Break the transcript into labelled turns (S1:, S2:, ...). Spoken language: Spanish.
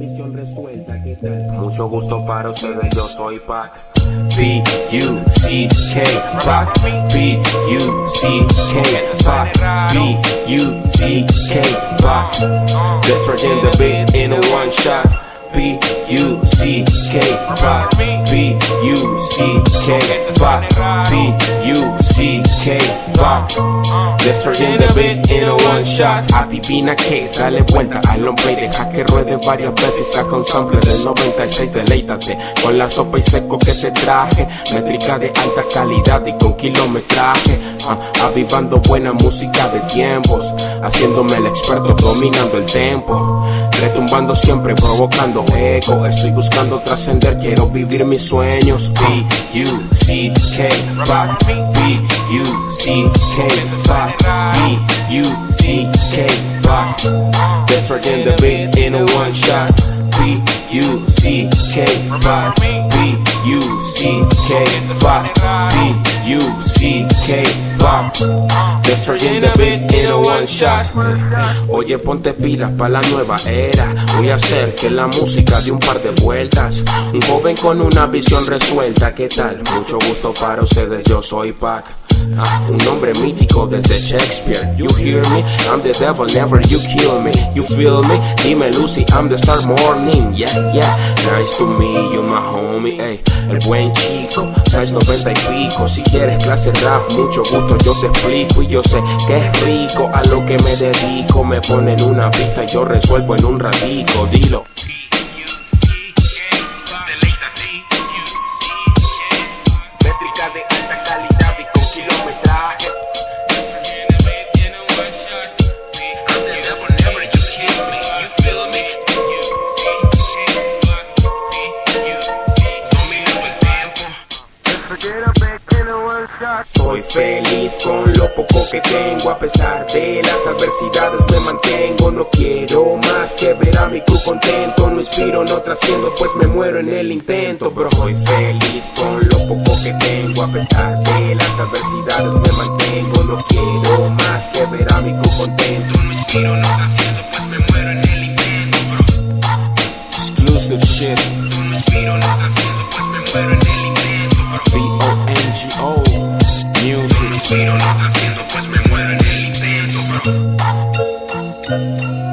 S1: visión resuelta, ¿qué tal? Mucho gusto para ustedes, yo soy Pac. B-U-C-K, Pac. B-U-C-K, Pac. B-U-C-K, Pac. Destroying the beat in a one shot. B-U-C-K, Pac. B-U-C-K, Pac. B-U-C-K, Pac. Destroying the beat in a one shot. Adivina que, dale vuelta al hombre y deja que ruede varias veces. Saca un sample del 96, deleítate con la sopa y seco que te traje. Métrica de alta calidad y con kilometraje. Avivando buena música de tiempos, haciéndome el experto, dominando el tempo. Retumbando siempre, provocando eco. Estoy buscando trascender, quiero vivir mis sueños. B-U-C-K, Pac. B-U-C-K, Pac. B-U-C-K, Pac. Destroying the beat in a one shot. B-U-C-K, Pac. B-U-C-K, Pac. B-U-C-K, Pac. Destroying the beat in a one shot. Oye, ponte pilas pa' la nueva era. Voy a hacer que la música dé un par de vueltas. Un joven con una visión resuelta, ¿qué tal? Mucho gusto para ustedes, yo soy Pac. Un nombre mítico desde Shakespeare. You hear me? I'm the devil, never you kill me. You feel me? Dime Lucy, I'm the star morning. Yeah, yeah, nice to meet you, my homie. Ey, el buen chico, 6'90" y pico. Si quieres clase rap, mucho gusto yo te explico. Y yo sé que es rico a lo que me dedico. Me ponen una pista y yo resuelvo en un ratico. Dilo. Métrica de alta calidad y con kilometraje. Soy feliz con lo poco que tengo. A pesar de las adversidades me mantengo. No quiero más que ver a mi crew contento. No inspiro, no trasciendo, pues me muero en el intento. Pero soy feliz con lo poco que tengo. A pesar de las adversidades me mantengo. No quiero más que ver a mi crew contento. No inspiro, no trasciendo, pues me muero en el intento, bro. Exclusive shit. No inspiro, no trasciendo, pues me muero en el intento, bro. B-O-N-G-O Music. No inspiro, no trasciendo, pues me muero en el intento, bro.